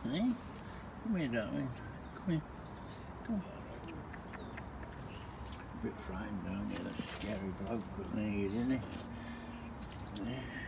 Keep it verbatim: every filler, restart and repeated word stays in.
Hey? Come here, darling. Come here. Come. A bit frightened, aren't you? That scary bloke couldn't hear, didn't he? Yeah.